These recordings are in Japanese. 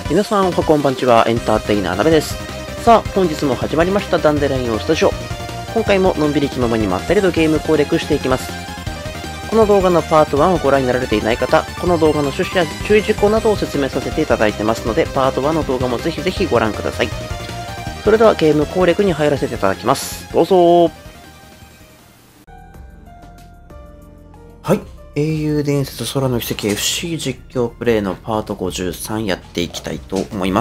皆さんおはこんばんちは、エンターテイナーなべです。さあ、本日も始まりましたダンデラインオスタジオ。今回ものんびり気ままにまったりとゲーム攻略していきます。この動画のパート1をご覧になられていない方、この動画の趣旨や注意事項などを説明させていただいてますので、パート1の動画もぜひぜひご覧ください。それではゲーム攻略に入らせていただきます。どうぞ。はい。英雄伝説空の奇跡 FC 実況プレイのパート53やっていきたいと思います。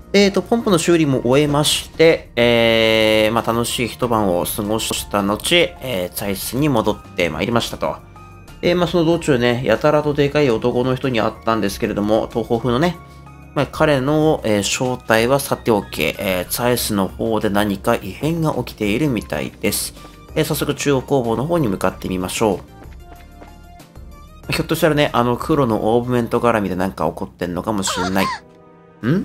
ポンプの修理も終えまして、楽しい一晩を過ごした後、チャイスに戻ってまいりましたと。その道中ね、やたらとでかい男の人に会ったんですけれども、東方風のね、彼の、正体はさておき、チャイスの方で何か異変が起きているみたいです。早速中央工房の方に向かってみましょう。ひょっとしたらね、黒のオーブメント絡みでなんか起こってんのかもしれない。ん？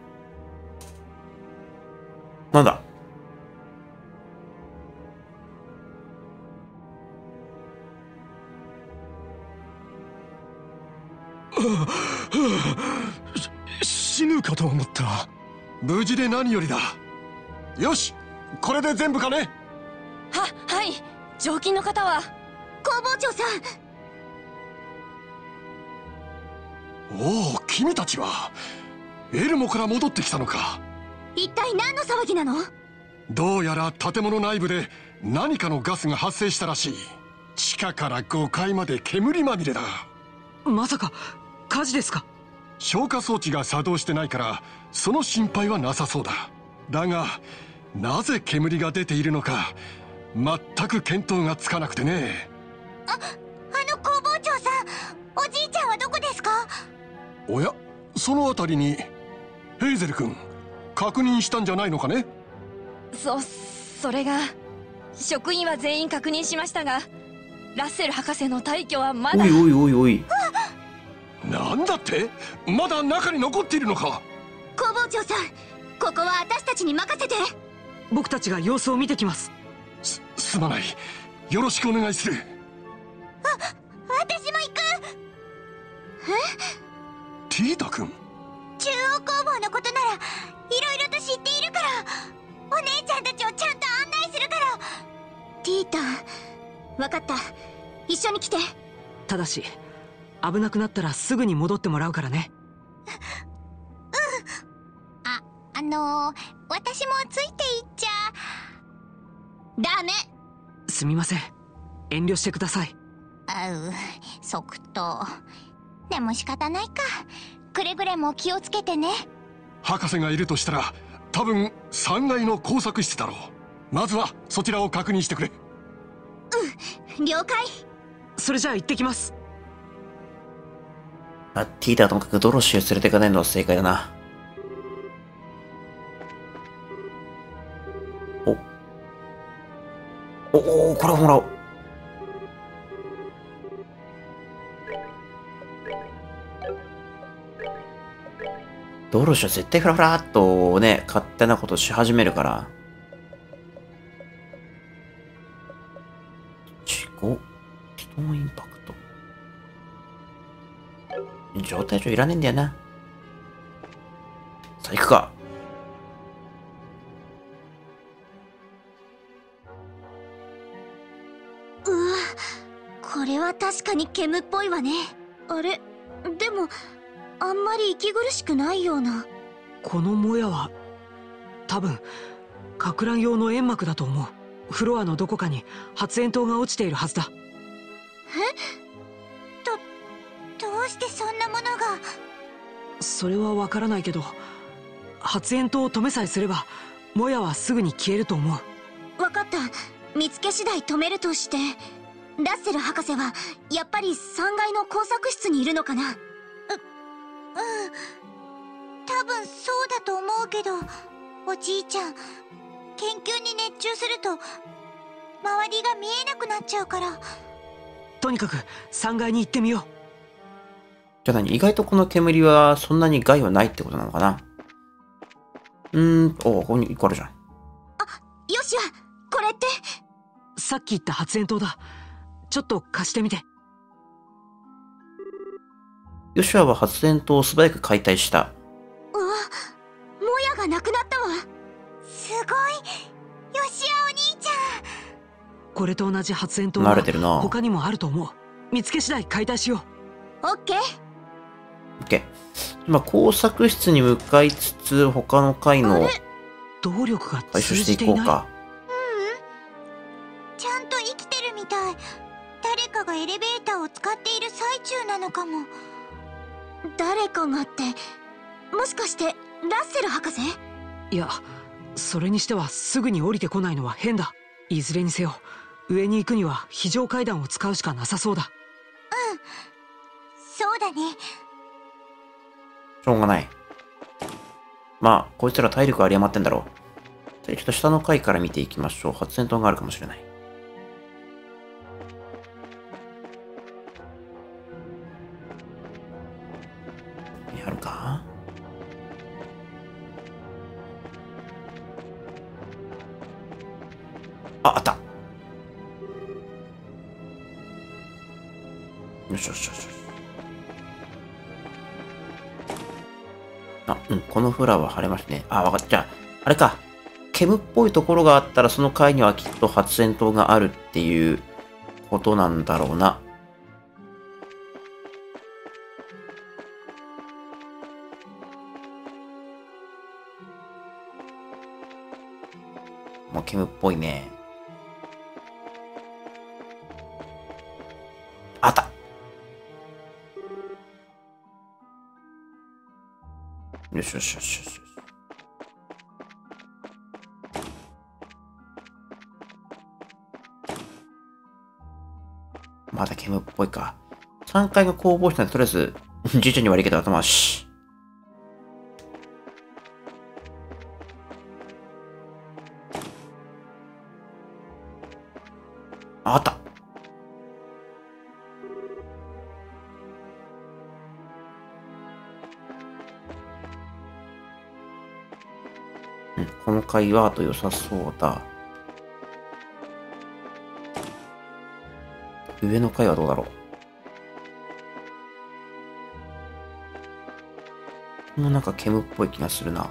なんだ？ 死ぬかと思った。無事で何よりだ。よし、これで全部かね。 はい。常勤の方は工房長さん。 おお、君たちはエルモから戻ってきたのか。 一体何の騒ぎなの？ どうやら建物内部で何かのガスが発生したらしい。地下から5階まで煙まみれだ。 まさか火事ですか？ 消火装置が作動してないからその心配はなさそうだ。だがなぜ煙が出ているのか全く見当がつかなくてね。 あの工房長さん、おじいちゃんはどこですか？ おや、そのあたりにヘイゼル君確認したんじゃないのかね。 それが職員は全員確認しましたが、ラッセル博士の退去はまだ。 おい。 なんだって、まだ中に残っているのか。 工房長さん、ここは私たちに任せて。 僕たちが様子を見てきます。 すまない、よろしくお願いする。 私も行く。 ティータ君、 中央工房のことならいろいろと知っているから、お姉ちゃんたちをちゃんと案内するから。ティータ、分かった、一緒に来て。 ただし危なくなったらすぐに戻ってもらうからね。 私もついていっちゃダメ。 すみません、遠慮してください。 即答。でも仕方ないか。くれぐれも気をつけてね。 博士がいるとしたら多分3階の工作室だろう。まずはそちらを確認してくれ。 了解。 それじゃあ行ってきます。 ティーターともかくドロシーを連れていかないのは正解だな。これをもらおう。ドロシーは絶対フラフラっとね、勝手なことし始めるから。ストーンインパクト。状態上いらねえんだよな。さあ行くか。 これは確かに煙っぽいわね。あれ、でもあんまり息苦しくないような。 このもやは多分か乱用の煙幕だと思う。フロアのどこかに発煙筒が落ちているはずだ。 どうしてそんなものが。 それはわからないけど、発煙筒を止めさえすればもやはすぐに消えると思う。 わかった、見つけ次第止めるとして。ラッセル博士はやっぱり3階の工作室にいるのかな。多分そうだと思うけど、おじいちゃん研究に熱中すると周りが見えなくなっちゃうから。 とにかく3階に行ってみよう。 じゃあ意外とこの煙はそんなに害はないってことなのかな。ここに1個あるじゃん。 よしや、これって。 さっき言った発煙筒だ。ちょっと貸してみて。 ヨシュアは発電筒を素早く解体した。 がなくなったわ。すごい、ヨシアお兄ちゃん。 これと同じ発煙筒慣はれてるな。 他にもあると思う。見つけ次第解体しよオッケー。 OK。今、工作室に向かいつつ、他の階のう。動力が回収して通じていない。 いこうか。 ちゃんと生きてるみたい。誰かがエレベーターを使っている最中なのかも。誰かがって、もしかしてラッセル博士？ いや、それにしてはすぐに降りてこないのは変だ。いずれにせよ、上に行くには非常階段を使うしかなさそうだ。 そうだね。 しょうがない。まあ、こいつら体力有り余ってんだろう。じゃあちょっと下の階から見ていきましょう。発煙筒があるかもしれない。あるか？あ、あった。よしよしよしよし。あ、うん、このフラは晴れましたね。あ、わかった。じゃあ、あれか。煙っぽいところがあったら、その階にはきっと発煙筒があるっていうことなんだろうな。もう煙っぽいね。あった。よしよしよしよし。まだ煙っぽいか。3階が工房室なんで、とりあえず、じいちゃんに悪いけど頭はし。あった。うん、この階はあと良さそうだ。上の階はどうだろう。このなんか煙っぽい気がするな。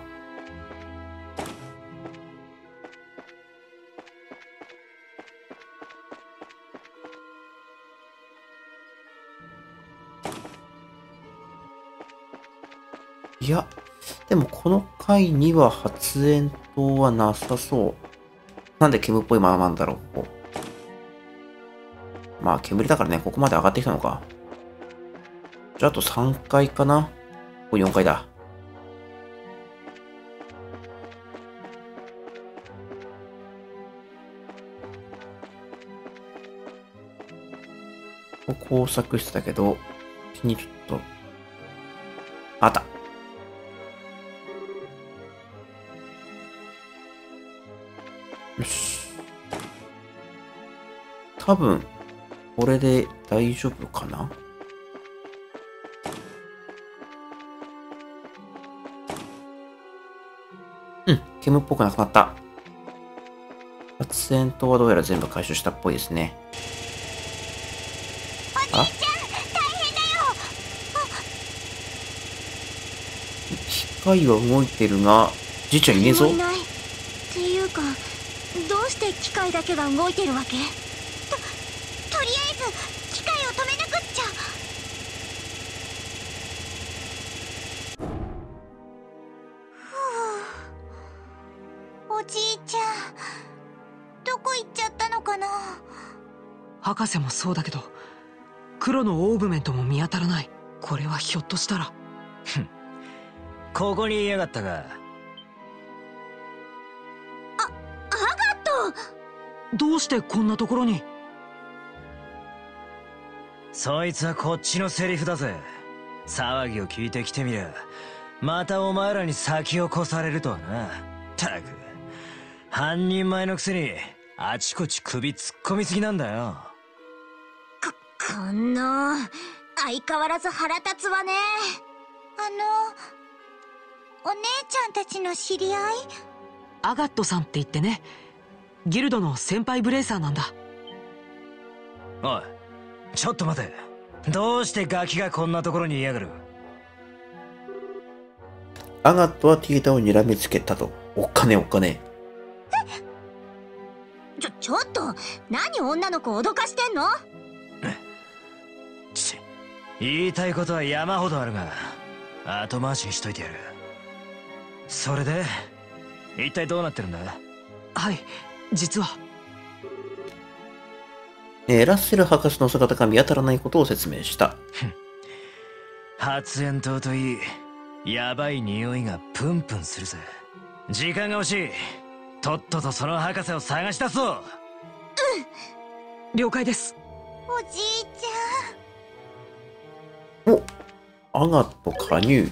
いや、でもこの階には発煙筒はなさそう。なんで煙っぽいままなんだろう、ここ。まあ、煙だからね、ここまで上がってきたのか。じゃあ、あと3階かな。これ4階だ。ここ工作室だけど、気にちょっと、あった。よし。多分、これで大丈夫かな？うん、煙っぽくなくなった。発煙筒はどうやら全部回収したっぽいですね。 お兄ちゃん、大変だよ。 機械は動いてるが、じいちゃんいねえぞ。 誰もいない。っていうか、どうして機械だけが動いてるわけ？とりあえず機械を止めなくっちゃ。おじいちゃん、どこ行っちゃったのかな。 博士もそうだけど、黒のオーブメントも見当たらない。これはひょっとしたら。 ここにいやがったか。 アガット。 どうしてこんなところに？ そいつはこっちのセリフだぜ。騒ぎを聞いてきてみりゃ、またお前らに先を越されるとはな。たく、半人前のくせにあちこち首突っ込みすぎなんだよ。 この相変わらず腹立つわね。お姉ちゃんたちの知り合い？ アガットさんって言ってね、ギルドの先輩ブレイサーなんだ。 おい、ちょっと待て。どうしてガキがこんなところにいやがる？ アガットはティータを睨みつけたと。おっかねえおっかねちょっと、何女の子脅かしてんの？ 言いたいことは山ほどあるが、後回しにしといてやる。それで一体どうなってるんだ？ はい、実は。 ラッセル博士の姿が見当たらないことを説明した。 発煙筒といい、やばい匂いがプンプンするぜ。時間が欲しい。とっととその博士を探し出そう。 了解です。 おじいちお、アガット加入。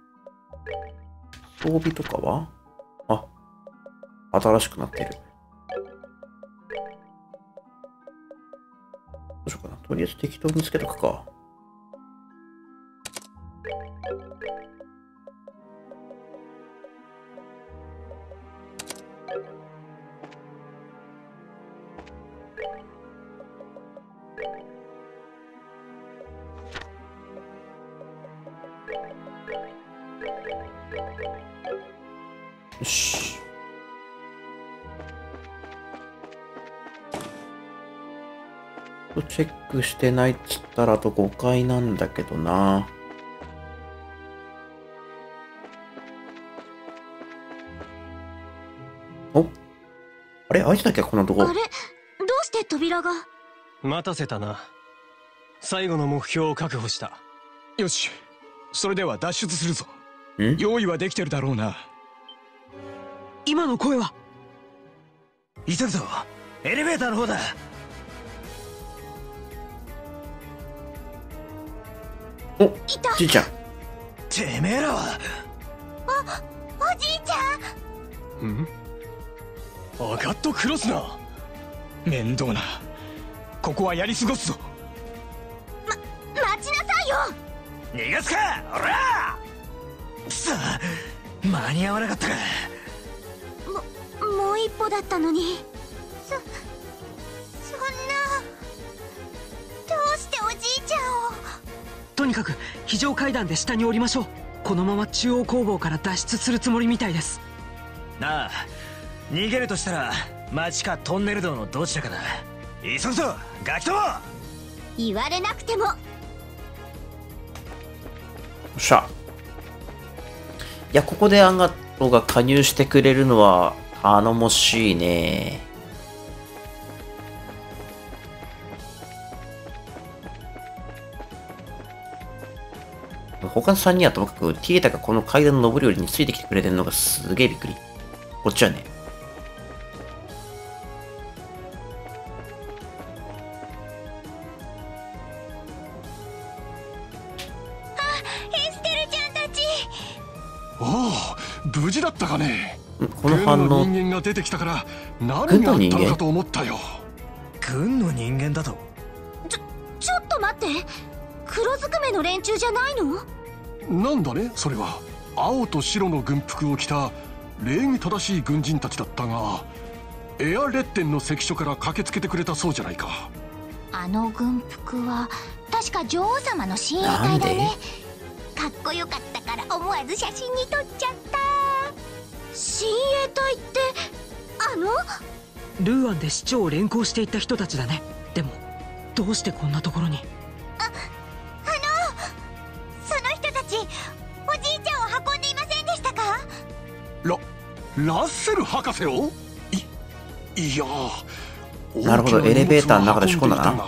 装備とかは？あ、新しくなってる。どうしようかな。とりあえず適当につけとくか。よし。チェックしてないっつったらあと5回なんだけどな。お、あれ開いてたっけこのとこ。 あれ、どうして扉が？ 待たせたな。最後の目標を確保した。よし、それでは脱出するぞ。用意はできてるだろうな。 今の声は？ 急ぐぞ、エレベーターの方だ。 お、じいちゃん。 てめえらは。 おじいちゃん。 アガットクロスな。面倒な。ここはやり過ごすぞ。 待ちなさいよ。 逃がすか、おら。さあ、間に合わなかったか。 もう一歩だったのに。そんな。どうしておじいちゃんを。 とにかく非常階段で下に降りましょう。このまま中央工房から脱出するつもりみたいです。 なあ、逃げるとしたら町かトンネル道のどちらかだ。急ぐぞ、ガキども。 言われなくても。 よっしゃ。いや、ここでアガットが加入してくれるのは頼もしいね。他の3人はともかく、ティエタがこの階段の上り下りについてきてくれてるのがすげえびっくり。こっちはね。 エステルちゃんたち。 おお、無事だったかね。 この反応。 軍の人間が出てきたから何があったのかと思ったよ。 軍の人間だと？ ちょっと待って。黒ずくめの連中じゃないの？ なんだね、それは。青と白の軍服を着た礼儀正しい軍人たちだったが、エアレッテンの関所から駆けつけてくれたそうじゃないか。 あの軍服は確か女王様の親衛隊だね。かっこよかったから思わず写真に撮っちゃった。親衛隊ってルーアンで市長を連行していった人たちだね。でもどうしてこんなところに？ その人たちおじいちゃんを運んでいませんでしたか？ ラッセル博士を？いやなるほど、エレベーターの中で仕込んだな。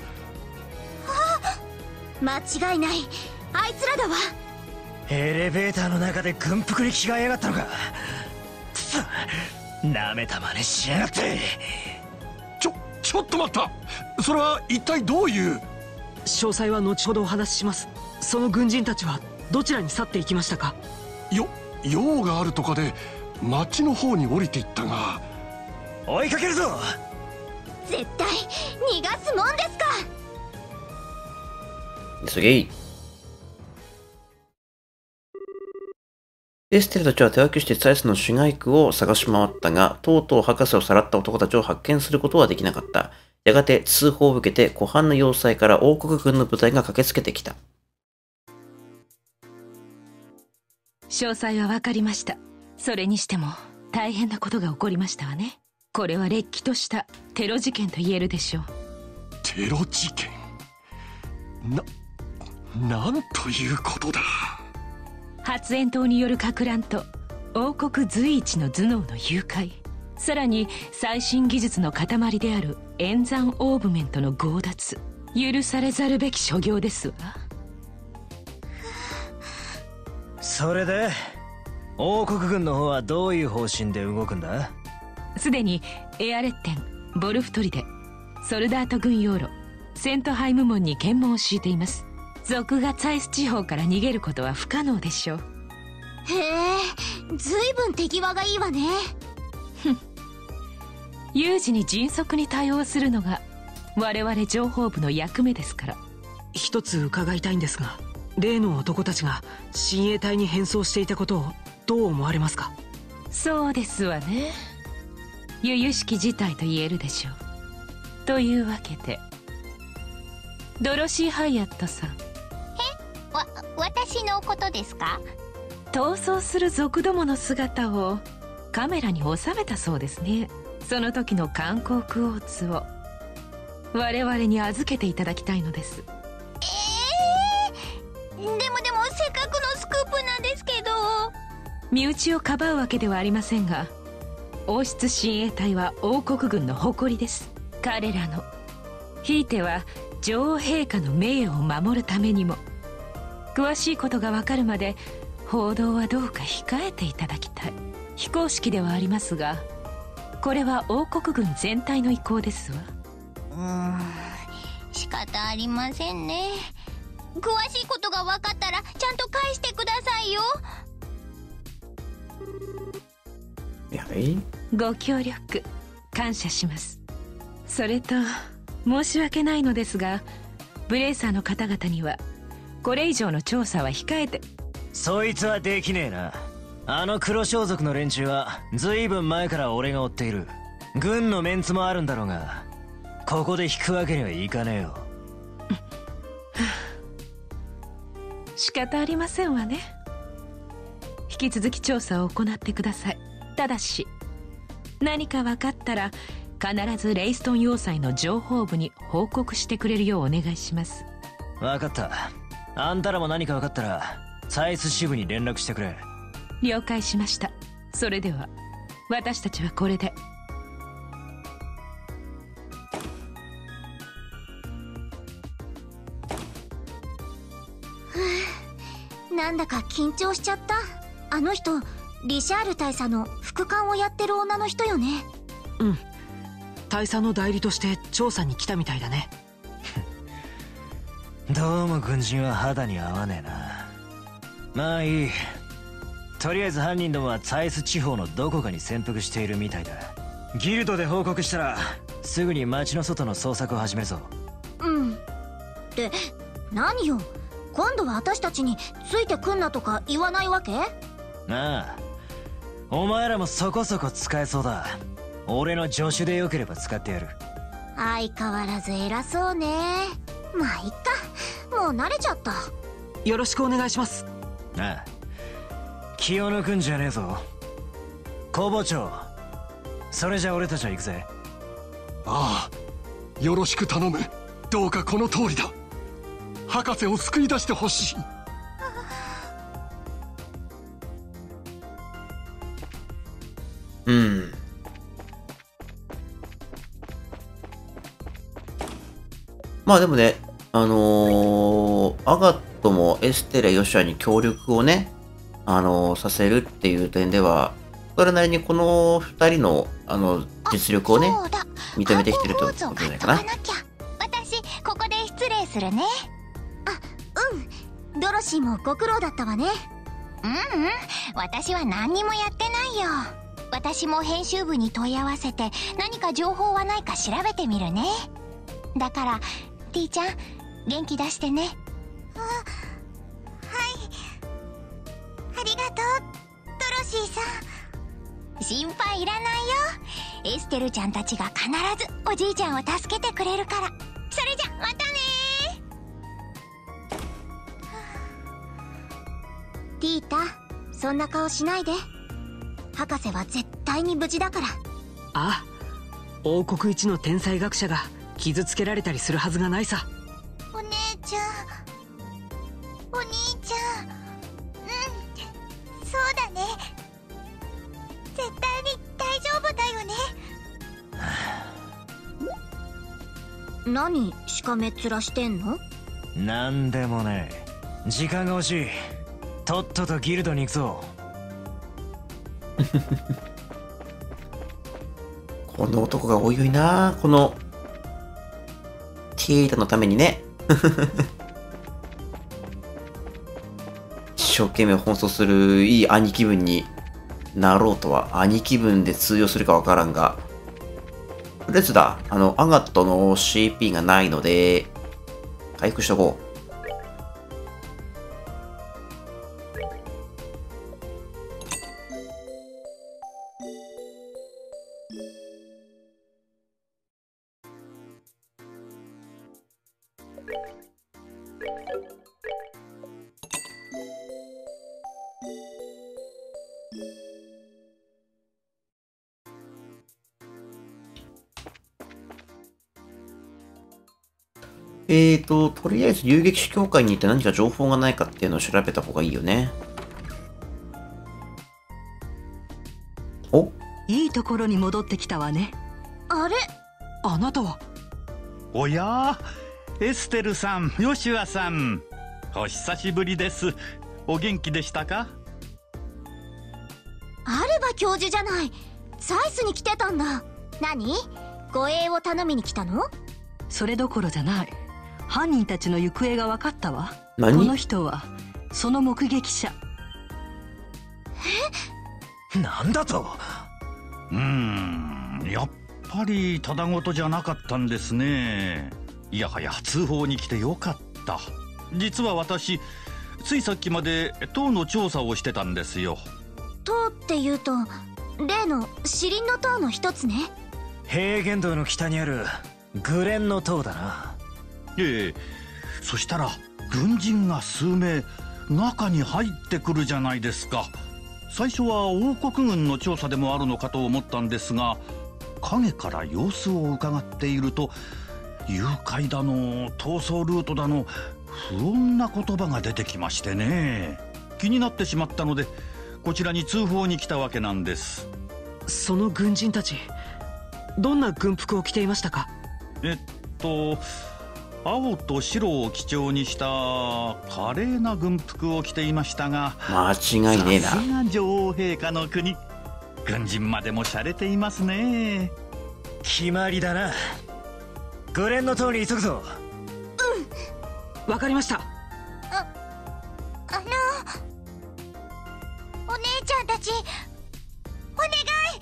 間違いない、あいつらだわ。 エレベーターの中で軍服に着替えやがったのか。くそ、なめた真似しやがって。 ちょっと待った。それは一体どういう？ 詳細は後ほどお話しします。その軍人たちはどちらに去っていきましたか？ 用があるとかで町の方に降りていったが。 追いかけるぞ。 絶対逃がすもんですか。 すげえ。エステルたちは手分けしてツァイスの市街区を探し回ったが、とうとう博士をさらった男たちを発見することはできなかった。やがて通報を受けて湖畔の要塞から王国軍の部隊が駆けつけてきた。 詳細は分かりました。それにしても大変なことが起こりましたわね。これはれっきとしたテロ事件と言えるでしょう。 テロ事件？なんということだ。 発煙筒による撹乱と王国随一の頭脳の誘拐、さらに最新技術の塊である演算オーブメントの強奪、許されざるべき所業ですわ。 それで王国軍の方はどういう方針で動くんだ？ すでにエアレッテン、ボルフトリデ、ソルダート軍用路、セントハイム門に検問を敷いています。族がツァイス地方から逃げることは不可能でしょう。 へえ、ずいぶん手際がいいわね。 有事に迅速に対応するのが我々情報部の役目ですから。 一つ伺いたいんですが、例の男たちが親衛隊に変装していたことをどう思われますか？ そうですわね。由々しき事態と言えるでしょう。というわけでドロシー・ハイアットさん。 私のことですか？ 逃走する族どもの姿をカメラに収めたそうですね。その時の観光クォーツを我々に預けていただきたいのです。 でもせっかくのスクープなんですけど。 身内をかばうわけではありませんが、王室親衛隊は王国軍の誇りです。彼らの、ひいては女王陛下の名誉を守るためにも、詳しいことがわかるまで報道はどうか控えていただきたい。非公式ではありますが、これは王国軍全体の意向ですわ。 仕方ありませんね。詳しいことが分かったらちゃんと返してくださいよ。 ご協力感謝します。それと申し訳ないのですが、ブレイサーの方々にはこれ以上の調査は控えて。 そいつはできねえな。あの黒装束の連中はずいぶん前から俺が追っている。軍のメンツもあるんだろうが、ここで引くわけにはいかねえよ。 仕方ありませんわね。引き続き調査を行ってください。ただし何か分かったら必ずレイストン要塞の情報部に報告してくれるようお願いします。 分かった。あんたらも何か分かったらサイス支部に連絡してくれ。 了解しました。それでは私たちはこれで。 なんだか緊張しちゃった。あの人リシャール大佐の副官をやってる女の人よね。 うん、大佐の代理として調査に来たみたいだね。 どうも軍人は肌に合わねえな。まあいい。とりあえず犯人どもはツァイス地方のどこかに潜伏しているみたいだ。ギルドで報告したらすぐに町の外の捜索を始めるぞ。 って何よ、今度は私たちについてくんなとか言わないわけ？ ああ、お前らもそこそこ使えそうだ。俺の助手でよければ使ってやる。 相変わらず偉そうね。まあいっか、もう慣れちゃった。 よろしくお願いします。 ああ、気を抜くんじゃねえぞ。工房長、それじゃ俺たちは行くぜ。 ああ、よろしく頼む。どうかこの通りだ。博士を救い出してほしい。 まあでもね、アガットもエステレ・ヨシアに協力をね、させるっていう点では、それなりにこの二人の、実力をね、認めてきてるってことじゃないかな。 私、ここで失礼するね。ドロシーもご苦労だったわね。私は何にもやってないよ。私も編集部に問い合わせて何か情報はないか調べてみるね。だからティーちゃん、元気出してね。はい、ありがとうドロシーさん。心配いらないよ。エステルちゃんたちが必ずおじいちゃんを助けてくれるから。それじゃまたね。ティータ、 そんな顔しないで。博士は絶対に無事だから。 ああ、王国一の天才学者が傷つけられたりするはずがないさ。 お姉ちゃん、お兄ちゃん、そうだね。絶対に大丈夫だよね。何しかめっ面してんの？ なんでもねえ。時間が欲しい。とっととギルドに行くぞ。 この男がおいおいな、このティータのためにね。一生懸命奔走するいい兄貴分になろうとは、兄貴分で通用するかわからんが、とりあえずだ、アガットの CP がないので回復しとこう。とりあえず遊撃士協会に行って何か情報がないかっていうのを調べた方がいいよね。お？ いいところに戻ってきたわね。 あれ？ あなたは？ おやエステルさん、ヨシュアさん、お久しぶりです。お元気でしたか？ アルバ教授じゃない。サイスに来てたんだ。何？護衛を頼みに来たの？ それどころじゃない。犯人たちの行方が分かったわ。こ何？ の人はその目撃者。 なんだと？ やっぱりただごとじゃなかったんですね。いやはや通報に来てよかった。実は私ついさっきまで塔の調査をしてたんですよ。 塔っていうと例のシリンの塔の一つね。 平原道の北にあるグレンの塔だな。 ええ、そしたら軍人が数名中に入ってくるじゃないですか。最初は王国軍の調査でもあるのかと思ったんですが、影から様子を伺っていると誘拐だの逃走ルートだの不穏な言葉が出てきましてね、気になってしまったのでこちらに通報に来たわけなんです。 その軍人たちどんな軍服を着ていましたか？ 青と白を基調にした華麗な軍服を着ていましたが、 間違いねえな。 さすが女王陛下の国、軍人までも洒落ていますね。 決まりだな。グレンの塔に急ぐぞ。 わかりました。 お姉ちゃんたちお願い、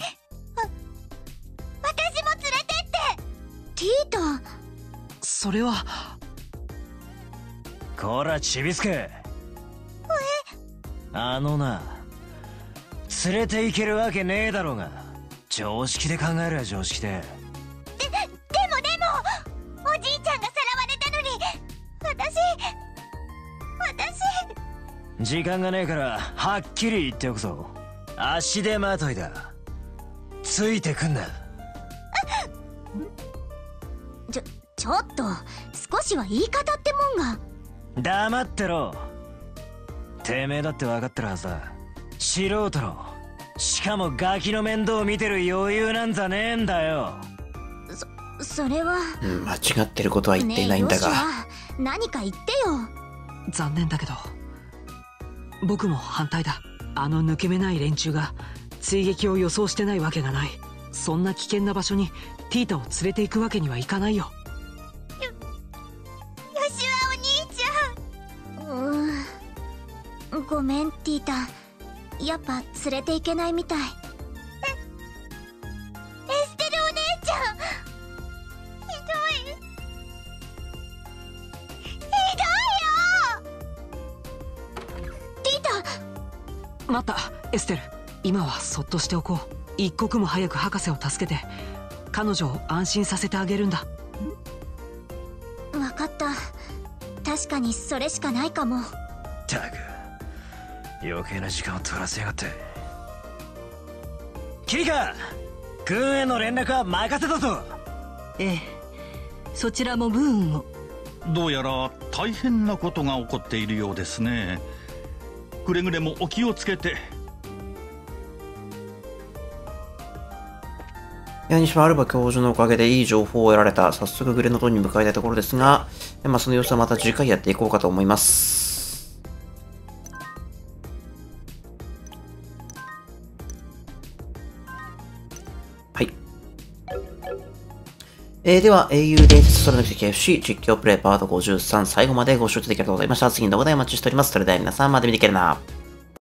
私も連れてって。ティータ、 それは。 こらちびすけ。な、連れて行けるわけねえだろうが。常識で考えるわ、常識で。 でもおじいちゃんがさらわれたのに私時間がねえからはっきり言っておくぞ。足手まといだ。ついてくんな。 ちょっと少しは言い方ってもんが。 黙ってろ。てめえだって分かってるはずだ。素人の、しかもガキの面倒を見てる余裕なんざねえんだよ。 それは、 間違ってることは言っていないんだが、 ねえ、何か言ってよ。 残念だけど僕も反対だ。あの抜け目ない連中が追撃を予想してないわけがない。そんな危険な場所にティータを連れて行くわけにはいかないよ。 ヨシュアお兄ちゃん。ごめんティータ、やっぱ連れて行けないみたい。エステルお姉ちゃん、ひどいよ。ティータ。 待ったエステル、今はそっとしておこう。一刻も早く博士を助けて彼女を安心させてあげるんだ。 分かった。確かにそれしかないかも。 たく余計な時間を取らせやがって。キリカ、軍への連絡は任せたぞ。 ええ、そちらもブーンを。 どうやら大変なことが起こっているようですね。くれぐれもお気をつけて。 いや、西村アルバ教授のおかげでいい情報を得られた。早速グレノトンに向かいたいところですが、その様子はまた次回やっていこうかと思います。はい。では、英雄伝説空の奇跡 FC 実況プレイパート53、最後までご視聴いただきありがとうございました。次の動画でお待ちしております。それでは皆さんまで見てけるな。